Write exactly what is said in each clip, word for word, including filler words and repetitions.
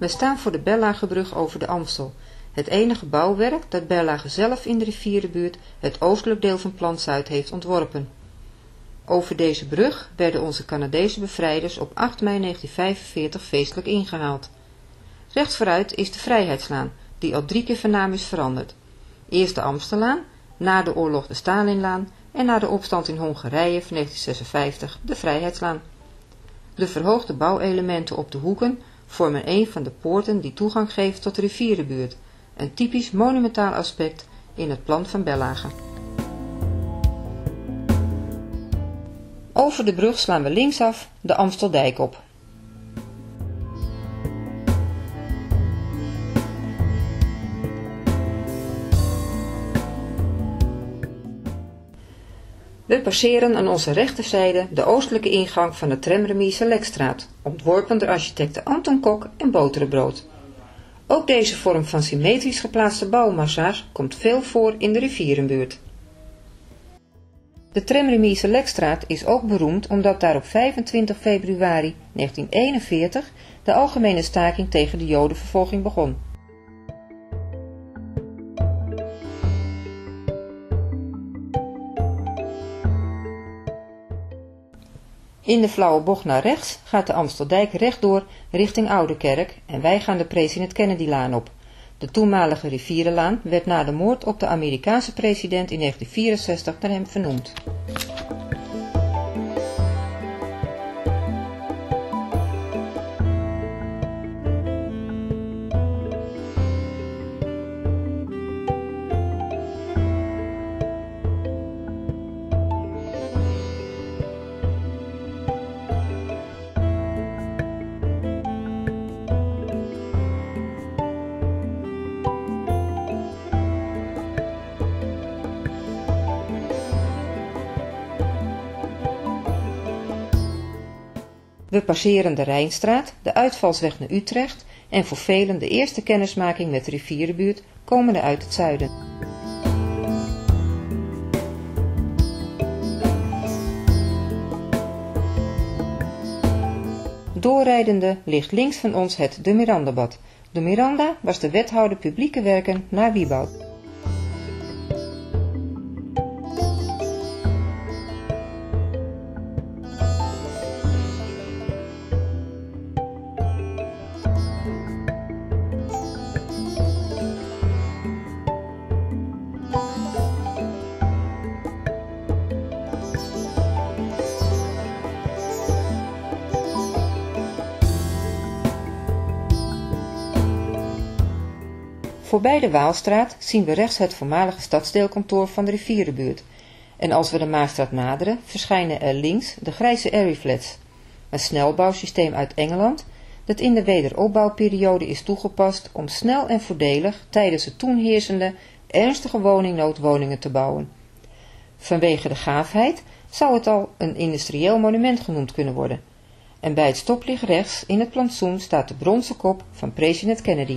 We staan voor de Bellagebrug over de Amstel, het enige bouwwerk dat Berlage zelf in de rivierenbuurt het oostelijk deel van Plan Zuid heeft ontworpen. Over deze brug werden onze Canadese bevrijders op acht mei negentienhonderdvijfenveertig feestelijk ingehaald. Rechts vooruit is de Vrijheidslaan, die al drie keer van naam is veranderd. Eerst de Amstellaan, na de oorlog de Stalinlaan en na de opstand in Hongarije van negentien zesenvijftig de Vrijheidslaan. De verhoogde bouwelementen op de hoeken vormen een van de poorten die toegang geven tot de rivierenbuurt, een typisch monumentaal aspect in het plan van Berlage. Over de brug slaan we linksaf de Amsteldijk op. We passeren aan onze rechterzijde de oostelijke ingang van de tramremise Lekstraat, ontworpen door architecten Anton Kok en Boterenbrood. Ook deze vorm van symmetrisch geplaatste bouwmassa's komt veel voor in de rivierenbuurt. De tramremise Lekstraat is ook beroemd omdat daar op vijfentwintig februari negentienhonderdeenenveertig de algemene staking tegen de Jodenvervolging begon. In de flauwe bocht naar rechts gaat de Amsteldijk rechtdoor richting Oudekerk en wij gaan de President Kennedylaan op. De toenmalige rivierenlaan werd na de moord op de Amerikaanse president in negentien vierenzestig naar hem vernoemd. We passeren de Rijnstraat, de uitvalsweg naar Utrecht en voor velen de eerste kennismaking met de rivierenbuurt komende uit het zuiden. Doorrijdende ligt links van ons het De Mirandabad. De Miranda was de wethouder publieke werken na Wieboud. Voorbij de Waalstraat zien we rechts het voormalige stadsdeelkantoor van de rivierenbuurt en als we de Maasstraat naderen verschijnen er links de grijze Airy-flats, een snelbouwsysteem uit Engeland dat in de wederopbouwperiode is toegepast om snel en voordelig tijdens de toen heersende ernstige woningnoodwoningen te bouwen. Vanwege de gaafheid zou het al een industrieel monument genoemd kunnen worden en bij het stoplicht rechts in het plantsoen staat de bronzen kop van president Kennedy.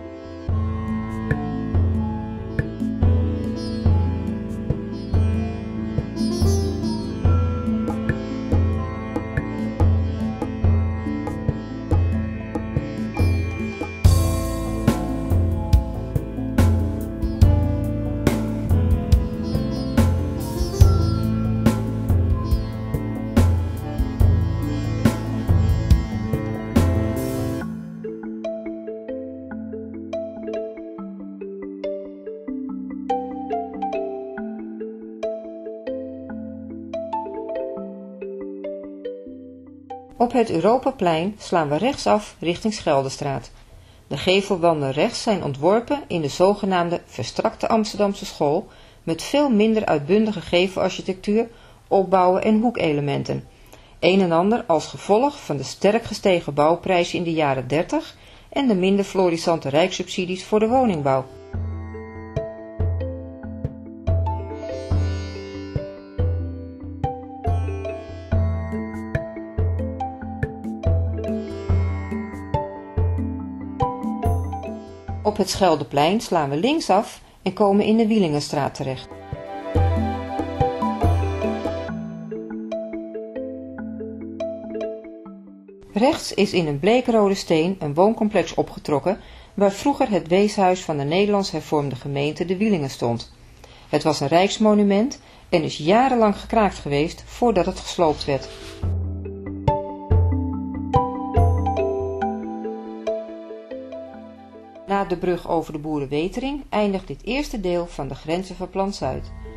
Op het Europaplein slaan we rechtsaf richting Scheldestraat. De gevelwanden rechts zijn ontworpen in de zogenaamde verstrakte Amsterdamse school met veel minder uitbundige gevelarchitectuur, opbouwen en hoekelementen. Een en ander als gevolg van de sterk gestegen bouwprijzen in de jaren dertig en de minder florissante rijkssubsidies voor de woningbouw. Op het Scheldeplein slaan we linksaf en komen in de Wielingenstraat terecht. Rechts is in een bleekrode steen een wooncomplex opgetrokken waar vroeger het weeshuis van de Nederlands hervormde gemeente De Wielingen stond. Het was een rijksmonument en is jarenlang gekraakt geweest voordat het gesloopt werd. Na de brug over de Boerenwetering eindigt dit eerste deel van de grenzen van Plans Zuid.